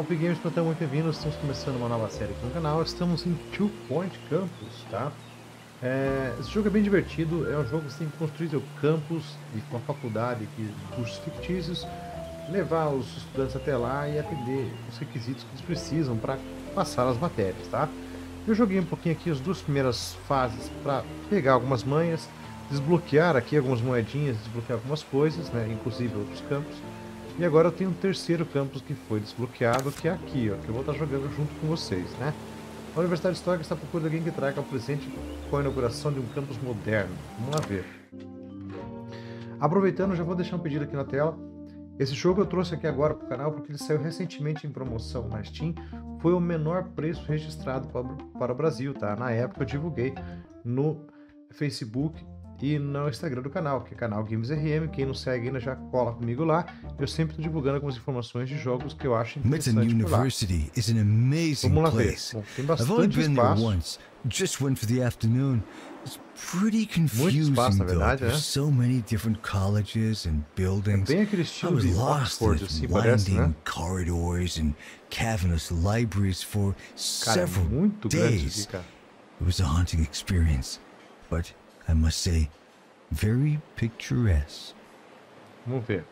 Salve Games, portanto, muito bem-vindos. Estamos começando uma nova série aqui no canal. Estamos em Two Point Campus, tá? Esse jogo é bem divertido. É um jogo que você tem que construir seu campus com a faculdade aqui, cursos fictícios, levar os estudantes até lá e atender os requisitos que eles precisam para passar as matérias, tá? Eu joguei um pouquinho aqui as duas primeiras fases para pegar algumas manhas, desbloquear aqui algumas moedinhas, desbloquear algumas coisas, né? Inclusive outros campos. E agora eu tenho um terceiro campus que foi desbloqueado, que é aqui, ó, que eu vou estar jogando junto com vocês, né? A Universidade Histórica está procurando alguém que traga um presente com a inauguração de um campus moderno. Vamos lá ver. Aproveitando, já vou deixar um pedido aqui na tela. Esse jogo eu trouxe aqui agora para o canal porque ele saiu recentemente em promoção na Steam. Foi o menor preço registrado para o Brasil, tá? Na época eu divulguei no Facebook e no Instagram do canal, que é canal GamesRM. Quem não segue ainda já cola comigo lá. Eu sempre estou divulgando algumas informações de jogos que eu acho interessantes por lá. University is an amazing Vamos lá ver. place. Bom, tem I've only bastante been there espaço. once. Just went for the afternoon. It's pretty Muito confusing espaço, na though. verdade, né? There's so many different colleges and buildings. Bem aquele I estilo was de lost in Oxford, its assim, parece, né? winding corridors and cavernous libraries for Cara, é several muito grande isso days. aqui, cara. It was a haunting experience, but I must say, very picturesque. Vamos ver.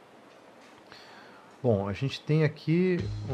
Bom, a gente tem aqui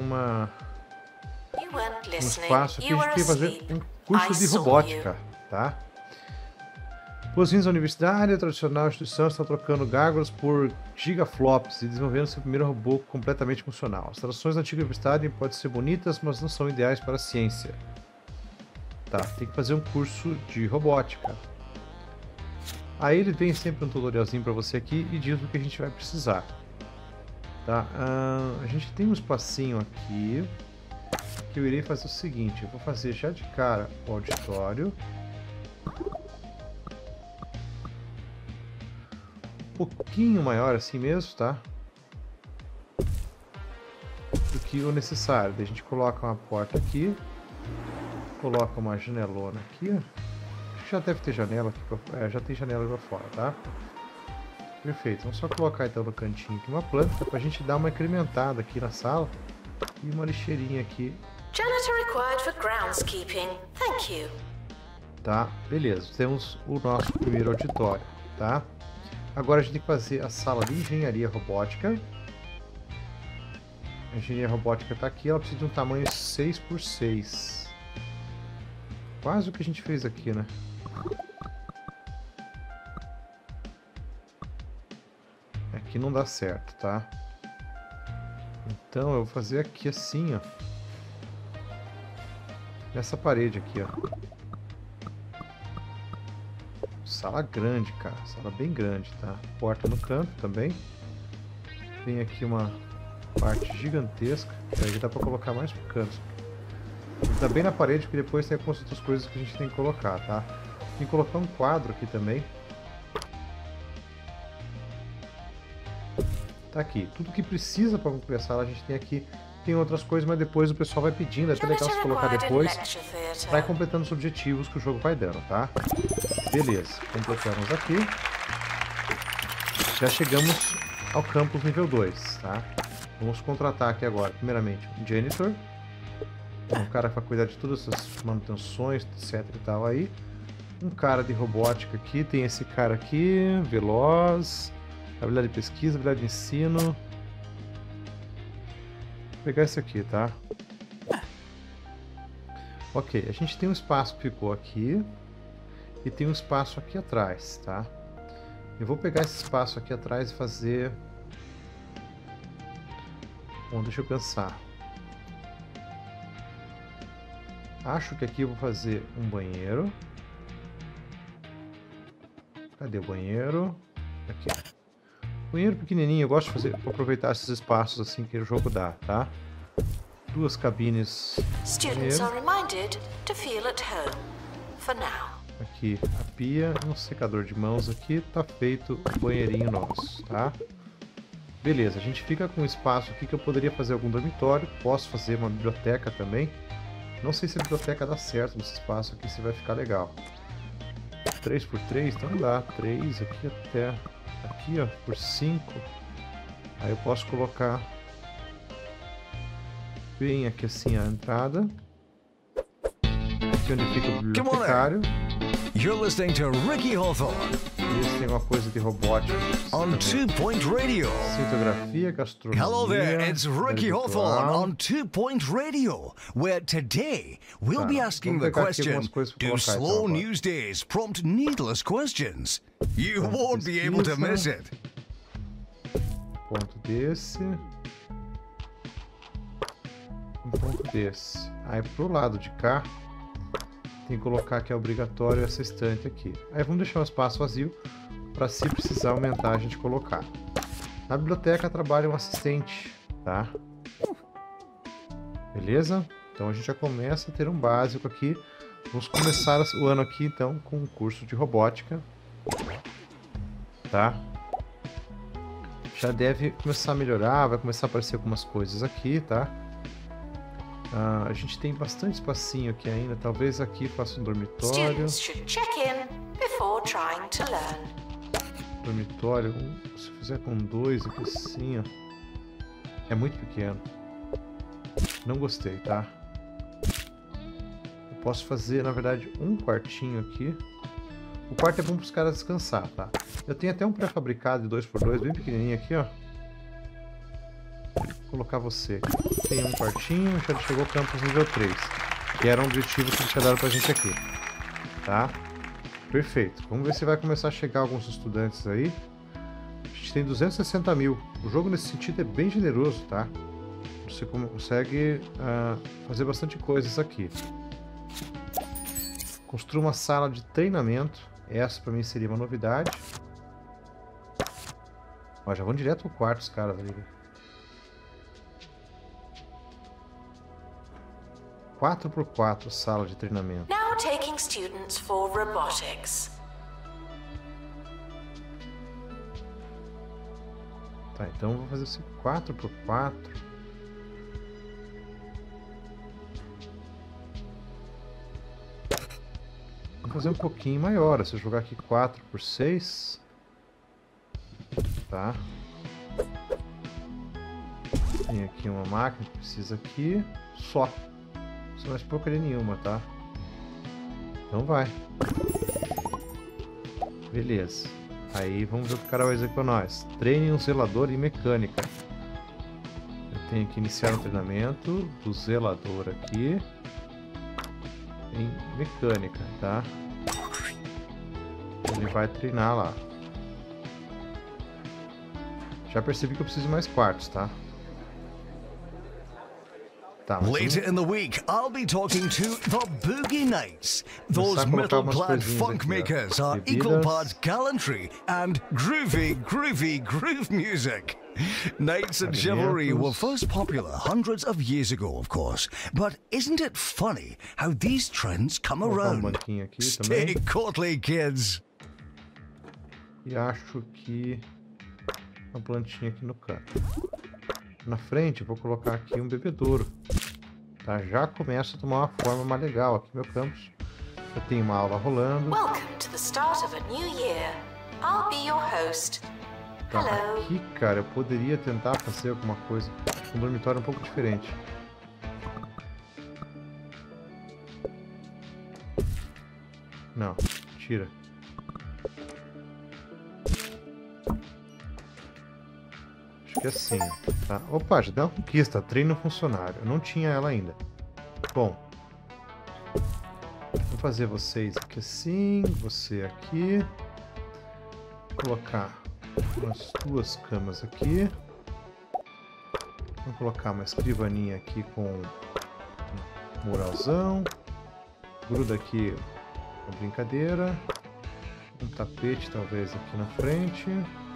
um espaço aqui, a gente quer fazer um curso de robótica, tá? Boas-vindas à universidade, a tradicional instituição está trocando gárgulas por gigaflops e desenvolvendo seu primeiro robô completamente funcional. As traduções da antiga universidade podem ser bonitas, mas não são ideais para a ciência. Tá, tem que fazer um curso de robótica. Aí ele vem sempre um tutorialzinho para você aqui e diz o que a gente vai precisar. Tá? A gente tem um espacinho aqui que eu irei fazer o seguinte, eu vou fazer já de cara o auditório. Um pouquinho maior assim mesmo, tá? Do que o necessário. Daí a gente coloca uma porta aqui, coloca uma janelona aqui. Acho que já deve ter janela aqui, já tem janela pra fora, tá? Perfeito, vamos só colocar então no cantinho aqui uma planta pra gente dar uma incrementada aqui na sala e uma lixeirinha aqui. Janitor required for groundskeeping. Thank you. Tá, beleza, temos o nosso primeiro auditório, tá? Agora a gente tem que fazer a sala de engenharia robótica. A engenharia robótica está aqui, ela precisa de um tamanho 6x6. Quase o que a gente fez aqui, né? Aqui não dá certo, tá? Então eu vou fazer aqui assim, ó. Nessa parede aqui, ó. Sala grande, cara. Sala bem grande, tá? Porta no canto também. Tem aqui uma parte gigantesca. Aí dá pra colocar mais pro canto. Tá bem na parede, porque depois tem algumas outras coisas que a gente tem que colocar, tá? Tem que colocar um quadro aqui também. Tá aqui. Tudo que precisa para concluir a sala a gente tem aqui. Tem outras coisas, mas depois o pessoal vai pedindo. É até legal se colocar depois. Vai completando os objetivos que o jogo vai dando, tá? Beleza, completamos aqui. Já chegamos ao campus nível 2, tá? Vamos contratar aqui agora, primeiramente, um janitor. Um cara para cuidar de todas essas manutenções, etc e tal aí. Um cara de robótica aqui, tem esse cara aqui, veloz. Habilidade de pesquisa, habilidade de ensino. Vou pegar esse aqui, tá? Ok, a gente tem um espaço que ficou aqui. E tem um espaço aqui atrás, tá? Eu vou pegar esse espaço aqui atrás e fazer... Bom, deixa eu pensar. Acho que aqui eu vou fazer um banheiro. Cadê o banheiro? Aqui. Banheiro pequenininho, eu gosto de fazer, vou aproveitar esses espaços assim que o jogo dá, tá? Duas cabines. Students are reminded to feel at home for now. Aqui a pia, um secador de mãos aqui, tá feito o banheirinho nosso, tá? Beleza, a gente fica com um espaço aqui que eu poderia fazer algum dormitório, posso fazer uma biblioteca também. Não sei se a biblioteca dá certo nesse espaço aqui, se vai ficar legal. 3x3, então dá, 3 aqui até aqui, ó, por 5. Aí eu posso colocar bem aqui assim a entrada. Aqui onde fica o bibliotecário. You're listening to Ricky Hawthorne. Esse tem uma coisa de robótica. On 2 Point Radio. Citografia, gastronomia. Hello there, it's Ricky Hawthorne on 2 Point Radio, where today we'll be asking the question, do slow news days prompt needless questions? You won't be able to miss it. Ponto desse. Um ponto desse. Aí pro lado de cá, tem que colocar que é obrigatório essa estante aqui. Aí vamos deixar um espaço vazio para, se precisar aumentar, a gente colocar. Na biblioteca trabalha um assistente, tá? Beleza? Então a gente já começa a ter um básico aqui. Vamos começar o ano aqui então com um curso de robótica, tá? Já deve começar a melhorar, vai começar a aparecer algumas coisas aqui, tá? A gente tem bastante espacinho aqui ainda. Talvez aqui faça um dormitório. Dormitório, se fizer com 2 aqui assim, ó, é muito pequeno. Não gostei, tá? Eu posso fazer, na verdade, um quartinho aqui. O quarto é bom para os caras descansar, tá? Eu tenho até um pré-fabricado de 2x2, bem pequenininho aqui, ó. Vou colocar você. Tem um quartinho, já chegou o campus nível 3, que era um objetivo que eles tinham dado pra gente aqui, tá? Perfeito. Vamos ver se vai começar a chegar alguns estudantes aí. A gente tem 260 mil. O jogo nesse sentido é bem generoso, tá? Você consegue fazer bastante coisas aqui. Construa uma sala de treinamento. Essa pra mim seria uma novidade. Ó, já vão direto pro quarto os caras ali. 4x4 sala de treinamento. Now taking students for robotics. Tá, então eu vou fazer esse 4x4. Vou fazer um pouquinho maior. Se eu jogar aqui 4x6, tá? Tem aqui uma máquina que precisa aqui só. Não é porcaria nenhuma, tá? Então vai. Beleza. Aí vamos ver o que o cara vai dizer com nós. Treine um zelador em mecânica. Eu tenho que iniciar o treinamento do zelador aqui em mecânica, tá? Ele vai treinar lá. Já percebi que eu preciso de mais quartos, tá? Later in the week, I'll be talking to the Boogie Nights. Those metal-clad funk makers are equal parts gallantry and groovy groove music. Knights and chivalry were first popular hundreds of years ago, of course. But isn't it funny how these trends come around? Stay courtly, kids. E acho que uma plantinha aqui no canto. Na frente eu vou colocar aqui um bebedouro, tá? Já começa a tomar uma forma mais legal aqui no meu campus. Eu tenho uma aula rolando. Welcome to the start of a new year. I'll be your host. Tá, Hello. aqui, cara, eu poderia tentar fazer alguma coisa. Um dormitório um pouco diferente. Não, tira. Que assim, tá? Opa, já deu uma conquista, treino funcionário. Eu não tinha ela ainda. Bom, vou fazer vocês aqui assim, você aqui. Vou colocar umas 2 camas aqui. Vou colocar uma escrivaninha aqui com um muralzão. Gruda aqui uma brincadeira. Um tapete talvez aqui na frente.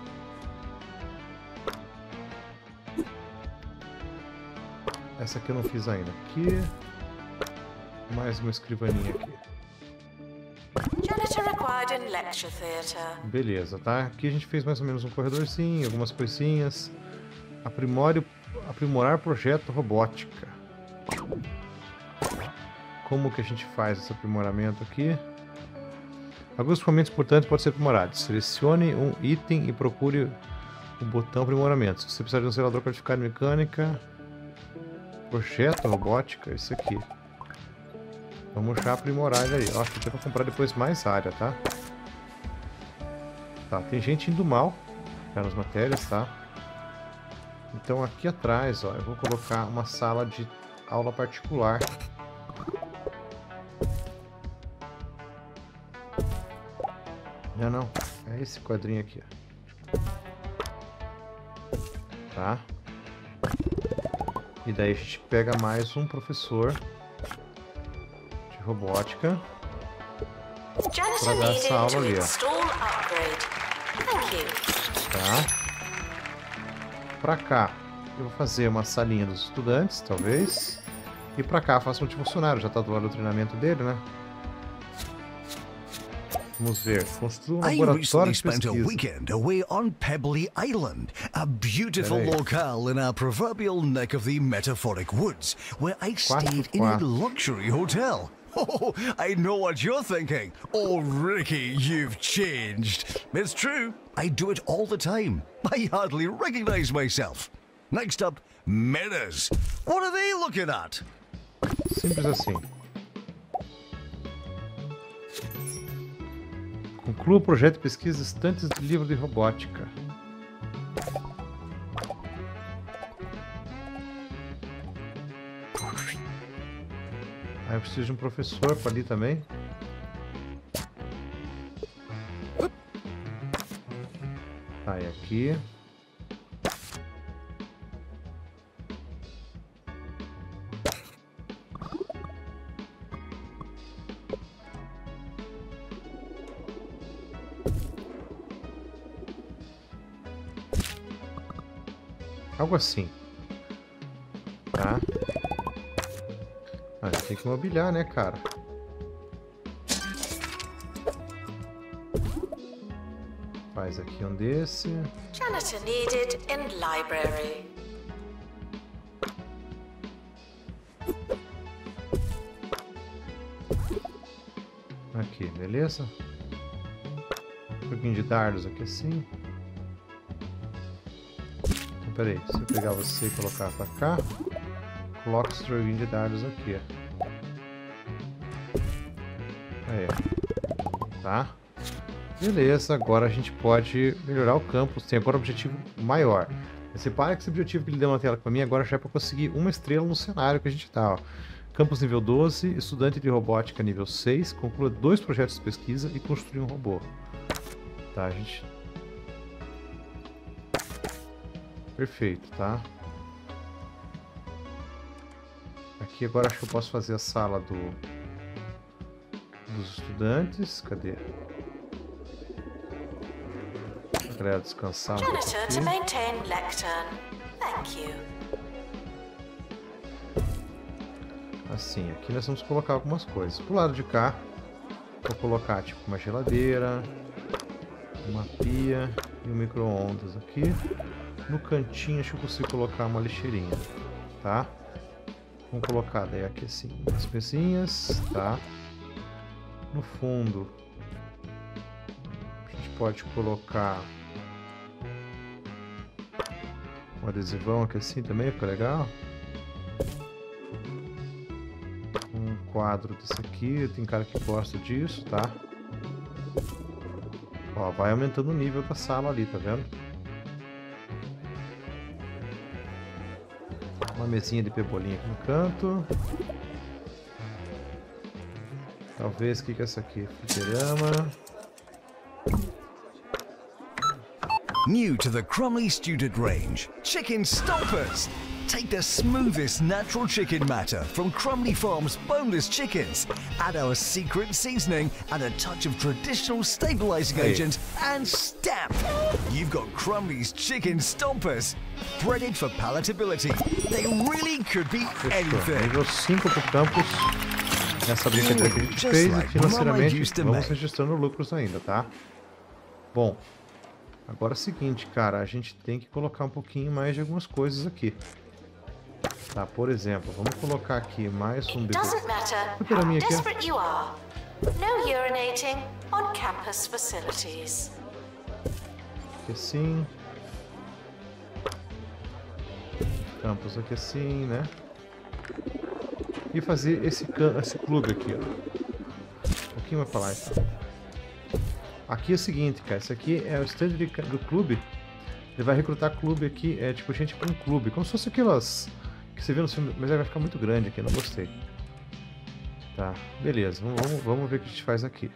Essa aqui eu não fiz ainda. Aqui. Mais uma escrivaninha aqui. Beleza, tá? Aqui a gente fez mais ou menos um corredorzinho, algumas coisinhas. Aprimorar projeto robótica. Como que a gente faz esse aprimoramento aqui? Alguns equipamentos importantes podem ser aprimorados. Selecione um item e procure o botão aprimoramento. Se você precisar de um zelador qualificado em mecânica... Projeto robótica, esse aqui. Vamos já aprimorar ele aí. Ó, acho que tem pra comprar depois mais área, tá? Tá, tem gente indo mal nas matérias, tá? Então aqui atrás, ó, eu vou colocar uma sala de aula particular. Não, é esse quadrinho aqui, ó. Tá? E daí a gente pega mais um professor de robótica para dar essa aula ali, ó. Tá? Pra cá eu vou fazer uma salinha dos estudantes, talvez. E pra cá eu faço multifuncionário, já tá do lado do treinamento dele, né? Vamos ver. Construa um laboratório de pesquisa. I recently spent a weekend away on Pebbly Island, a beautiful locale in our proverbial neck of the metaphoric woods, where I stayed in a luxury hotel. Oh, I know what you're thinking. Oh, Ricky, you've changed. It's true. I do it all the time. I hardly recognize myself. Next up, mirrors. What are they looking at? Simples assim. Conclua o projeto de pesquisa Estantes de Livro de Robótica. Aí eu preciso de um professor para ali também. Aí aqui. Algo assim. Tá? Ah, tem que mobiliar, né, cara? Faz aqui um desse. Janitor needed in library. Aqui, beleza? Um pouquinho de dardos aqui assim. Então, peraí, se eu pegar você e colocar pra cá, coloca esse joguinho de dardos aqui. Aí, tá? Beleza, agora a gente pode melhorar o campus. Tem agora um objetivo maior. Repara que esse objetivo que ele deu na tela pra mim agora já é pra conseguir uma estrela no cenário que a gente tá, ó. Campus nível 12, estudante de robótica nível 6, conclua 2 projetos de pesquisa e construir um robô. Tá, gente? Perfeito, tá? Aqui agora acho que eu posso fazer a sala dos estudantes. Cadê? A galera descansar um pouco aqui. Assim, aqui nós vamos colocar algumas coisas. Pro lado de cá, vou colocar tipo uma geladeira, uma pia e um micro-ondas aqui. No cantinho acho que eu consigo colocar uma lixeirinha, tá? Vamos colocar daí aqui assim, as pecinhas, tá? No fundo, a gente pode colocar um adesivão aqui assim também, fica legal. Um quadro desse aqui, tem cara que gosta disso, tá? Ó, vai aumentando o nível da sala ali, tá vendo? Uma mesinha de pebolinha aqui no canto. Talvez, o que é essa aqui? Fliperama. New to the Crumley Student Range, Chicken Stompers. Take the smoothest natural chicken matter from Crumley Farms boneless chickens. Add our secret seasoning and a touch of traditional stabilizing agent and stamp. You've got Crumley's Chicken Stompers. Breaded for palatability. They really could be anything. Nível 5 pro campus. Nessa brincadeira que a gente fez e financeiramente vamos registrando lucros ainda, tá? Bom, agora é o seguinte, cara, a gente tem que colocar um pouquinho mais de algumas coisas aqui. Tá, por exemplo, vamos colocar aqui mais um bebê. Fliperama aqui. Aqui assim. Campus aqui assim, né? e fazer esse clube aqui, ó. Um pouquinho mais pra lá, então. Aqui é o seguinte, cara. Esse aqui é o stand do clube. Ele vai recrutar clube aqui, tipo gente pra um clube. Como se fosse aquelas que você vê no filme, mas vai ficar muito grande aqui, não gostei. Tá, beleza. Vamos ver o que a gente faz aqui.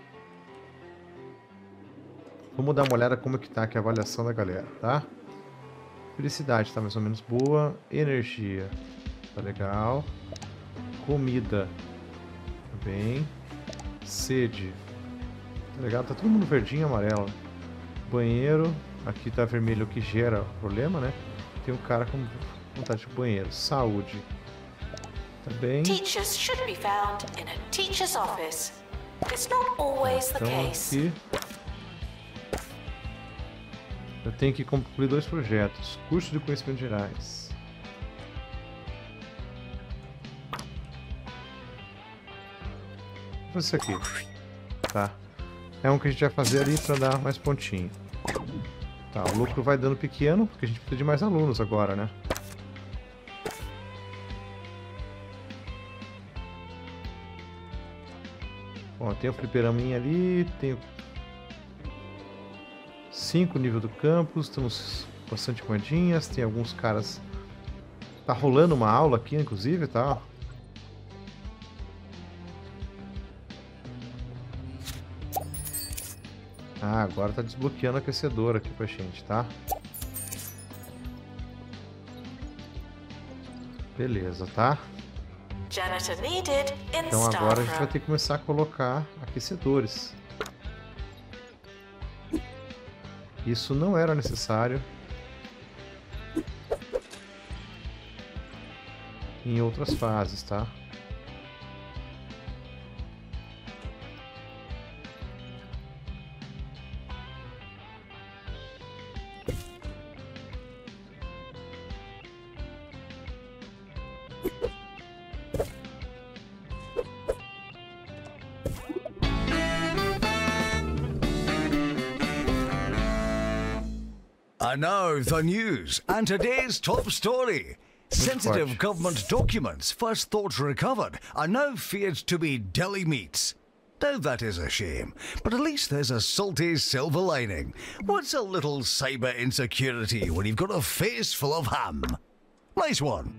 Vamos dar uma olhada como que tá aqui a avaliação da galera, tá? Felicidade tá mais ou menos boa. Energia tá legal. Comida tá bem. Sede tá legal, tá todo mundo verdinho e amarelo. Banheiro, aqui tá vermelho, o que gera problema, né? Tem um cara com vontade de banheiro. Saúde tá bem. Teachers should be found in a teacher's office. It's not always the case. Aqui eu tenho que concluir 2 projetos. Curso de conhecimentos gerais. Vou fazer isso aqui. Tá. É um que a gente vai fazer ali para dar mais pontinho. Tá, o lucro vai dando pequeno, porque a gente precisa de mais alunos agora, né? Bom, tem o fliperaminha ali, tem 5 nível do campus, temos bastante moedinhas, tem alguns caras... Tá rolando uma aula aqui, inclusive, tá? Ah, agora tá desbloqueando o aquecedor aqui pra gente, tá? Beleza, tá? Então agora a gente vai ter que começar a colocar aquecedores. Isso não era necessário em outras fases, tá? And now the news and today's top story. Sensitive government documents first thought recovered are now feared to be deli meats. Now that is a shame, but at least there's a salty silver lining. What's a little cyber insecurity when you've got a face full of ham? Nice one.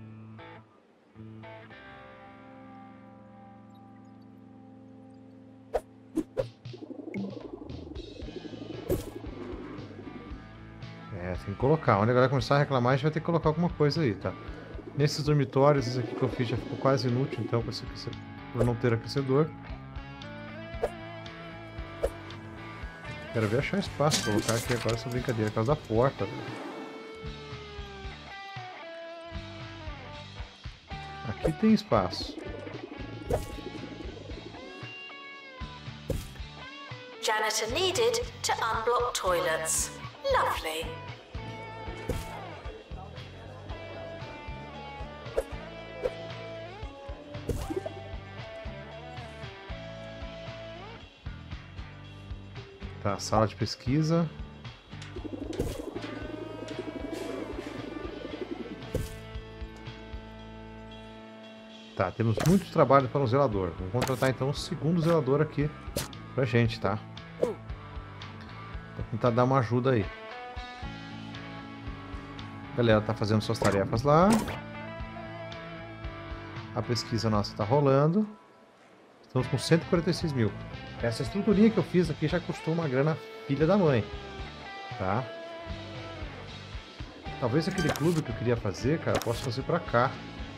Tem que colocar. Onde a galera começar a reclamar, a gente vai ter que colocar alguma coisa aí, tá? Nesses dormitórios, esse aqui que eu fiz já ficou quase inútil, então, por não ter aquecedor. Quero ver achar espaço pra colocar aqui agora essa brincadeira, por causa da porta. Aqui tem espaço. Janitor needed to unblock toilets. Lovely. Tá, sala de pesquisa. Tá, temos muito trabalho para um zelador. Vamos contratar então um segundo zelador aqui pra gente, tá? Vou tentar dar uma ajuda aí. A galera tá fazendo suas tarefas lá. A pesquisa nossa tá rolando. Estamos com 146 mil. Essa estruturinha que eu fiz aqui já custou uma grana filha da mãe. Tá? Talvez aquele clube que eu queria fazer, cara, eu possa fazer pra cá.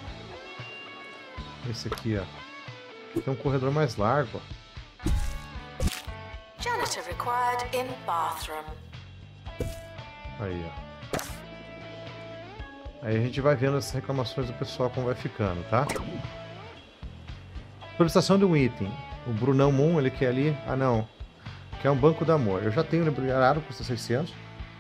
Esse aqui, ó. Aqui tem um corredor mais largo, ó. Janitor required in bathroom. Aí, ó. Aí a gente vai vendo essas reclamações do pessoal como vai ficando, tá? Solicitação de um item. O Brunão Moon, ele quer ali... Ah, não. Quer um banco do amor. Eu já tenho o Lebrilhado, custa 600.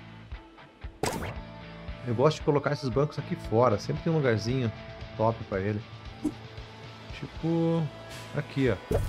Eu gosto de colocar esses bancos aqui fora. Sempre tem um lugarzinho top pra ele. Tipo... Aqui, ó.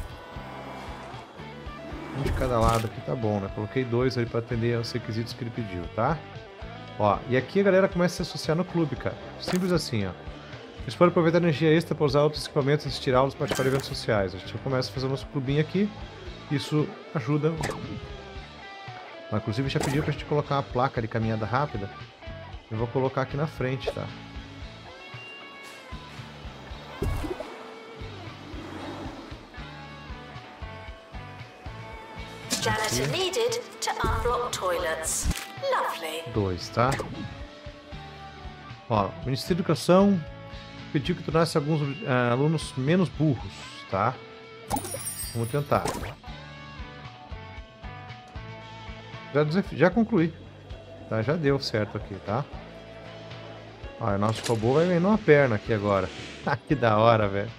Um de cada lado aqui tá bom, né? Coloquei 2 aí pra atender aos requisitos que ele pediu, tá? Ó, e aqui a galera começa a se associar no clube, cara. Simples assim, ó. Vocês podem aproveitar a energia extra para usar outros equipamentos e estirá-los para participar de eventos sociais. A gente já começa a fazer o nosso clubinho aqui. Isso ajuda. Inclusive já pediu para a gente colocar uma placa de caminhada rápida. Eu vou colocar aqui na frente, tá? Janitor needed to unblock toilets. Lovely. 2, tá? Ó, o Ministério da Educação pediu que tornasse alguns alunos menos burros, tá? Vamos tentar. Já concluí. Tá? Já deu certo aqui, tá? Olha, o nosso robô vai vendo uma perna aqui agora. Que da hora, velho.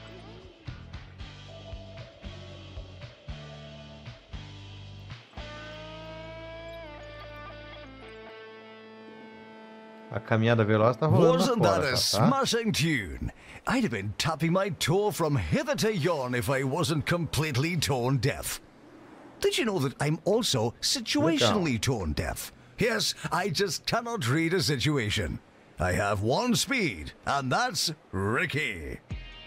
A caminhada veloz tá rolando Wasn't fora, that a smashing tune? I'd have been tapping my toe from hither to yon if I wasn't completely tone deaf. Did you know that I'm also situationally tone deaf? Yes, I just cannot read a situation. I have one speed, and that's Ricky.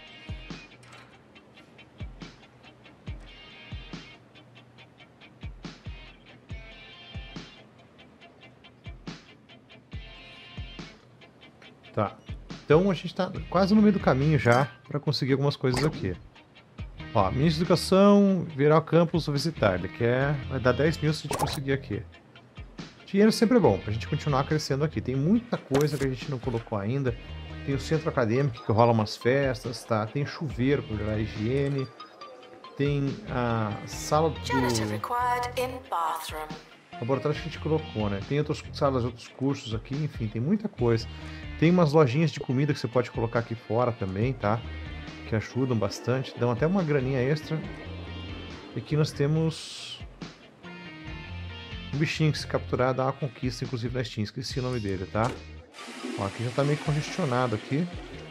Tá. Então a gente tá quase no meio do caminho já para conseguir algumas coisas aqui. Ó, Ministro da Educação, virar o campus ou visitar. Ele quer... Vai dar 10 mil se a gente conseguir aqui. Dinheiro sempre é bom, pra gente continuar crescendo aqui. Tem muita coisa que a gente não colocou ainda. Tem o centro acadêmico que rola umas festas, tá? Tem chuveiro para melhorar a higiene. Tem a sala do... laboratório que a gente colocou, né? Tem outras salas, outros cursos aqui, enfim, tem muita coisa. Tem umas lojinhas de comida que você pode colocar aqui fora também, tá? Que ajudam bastante, dão até uma graninha extra. E aqui nós temos um bichinho que se capturar dá uma conquista, inclusive na Steam, esqueci o nome dele, tá? Ó, aqui já tá meio congestionado aqui.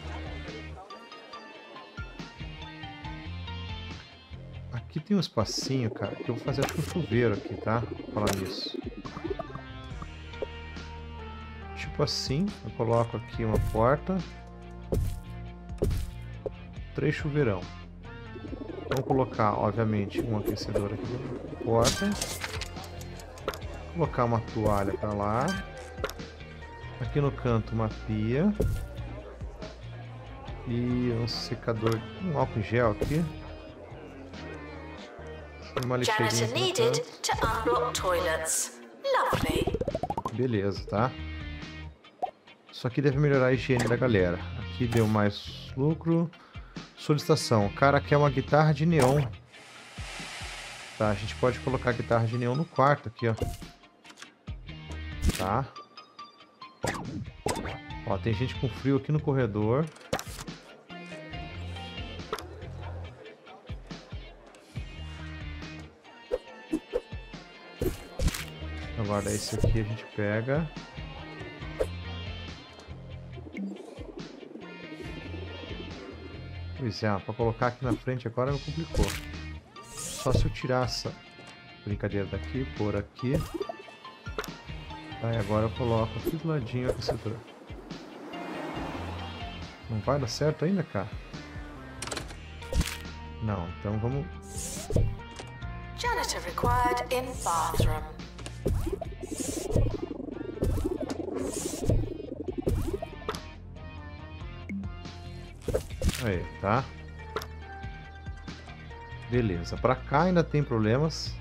Aqui tem um espacinho, cara, que eu vou fazer acho que um chuveiro aqui, tá? Vou falar nisso. Tipo assim, eu coloco aqui uma porta. 3 chuveirão. Vamos colocar, obviamente, um aquecedor aqui na porta. Colocar uma toalha pra lá. Aqui no canto uma pia. E um secador, um álcool em gel aqui. Uma lixeirinha aqui no canto. Beleza, tá? Isso aqui deve melhorar a higiene da galera. Aqui deu mais lucro. Solicitação. O cara quer uma guitarra de neon. Tá, a gente pode colocar a guitarra de neon no quarto aqui, ó. Tá. Ó, tem gente com frio aqui no corredor. Agora esse aqui a gente pega. Pois é, para colocar aqui na frente agora não complicou. Só se eu tirar essa brincadeira daqui, pôr aqui. Tá, e agora eu coloco aqui do ladinho o aquecedor. Não vai dar certo ainda, cara? Não, então vamos... Janitor required in bathroom. Aí, tá? Beleza, pra cá ainda tem problemas.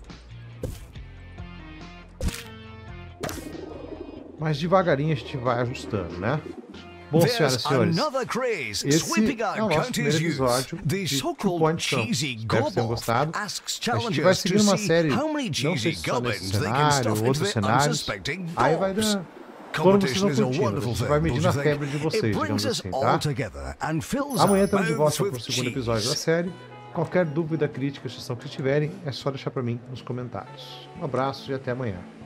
Mas devagarinho a gente vai ajustando, né? Bom, senhoras e senhores, esse é o nosso primeiro episódio de 2 Point Campus. Espero que tenham gostado. A gente vai seguir uma série, não sei se só nesse cenário ou outros cenários. Aí vai dar... Quando vocês vão curtindo, a gente vai medindo a febre de vocês, digamos assim, tá? Amanhã estamos de volta para o segundo episódio da série. Qualquer dúvida, crítica, sugestão que tiverem, é só deixar para mim nos comentários. Um abraço e até amanhã.